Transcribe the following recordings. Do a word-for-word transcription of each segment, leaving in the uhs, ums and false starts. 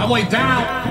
the way down.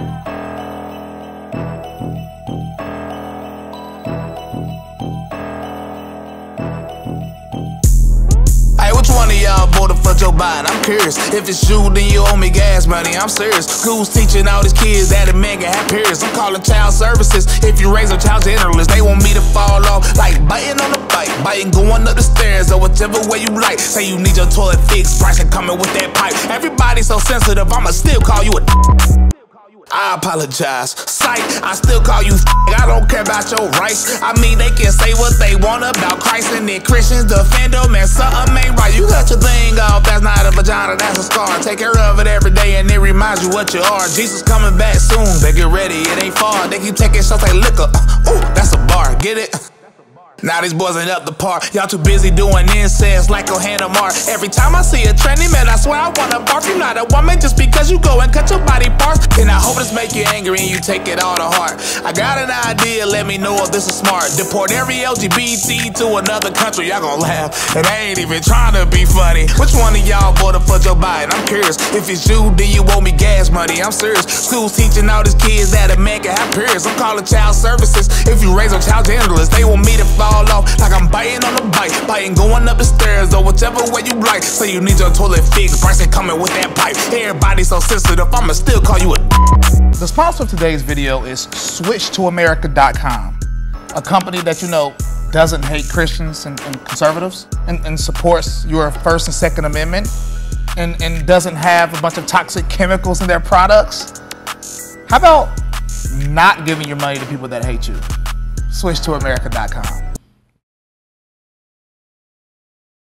Which one of y'all voted for Joe Biden? I'm curious. If it's you, then you owe me gas money. I'm serious. Schools teaching all these kids that a man can have periods. I'm calling child services. If you raise a child genderless, they want me to fall off like biting on the bike, biting going up the stairs or whichever way you like. Say you need your toilet fixed, Bryson coming with that pipe. Everybody so sensitive, I'ma still call you a I apologize. Psych, I still call you I don't care about your rights. I mean, they can say what they want about Christ, and then Christians defend them, and something ain't right. You cut your thing off, that's not a vagina, that's a scar. Take care of it every day, and it reminds you what you are. Jesus coming back soon, they get ready, it ain't far. They keep taking shots like liquor. Ooh, that's a bar, get it? Now these boys ain't up the par. Y'all too busy doing incest like Ohana Mar. Every time I see a trendy man, I swear I wanna barf. You not a woman just because you go and cut your body parts. And I hope this make you angry and you take it all to heart. I got an idea, let me know if this is smart. Deport every L G B T to another country. Y'all gon' laugh, and I ain't even trying to be funny. Which one of y'all voted for Joe Biden? I'm curious. If it's you, then you owe me gas money. I'm serious. Schools teaching all these kids that a man can have periods. I'm calling child services. If you raise a child genderless, they want me to fall off like I'm biting on the bike, biting going up the stairs or whichever way you like. Say you need your toilet fixed, Bryson coming with that pipe. Everybody so sensitive, I'ma still call you a The sponsor of today's video is switch to america dot com, a company that you know doesn't hate Christians and, and conservatives and, and supports your First and Second Amendment and, and doesn't have a bunch of toxic chemicals in their products. How about not giving your money to people that hate you? switch to america dot com.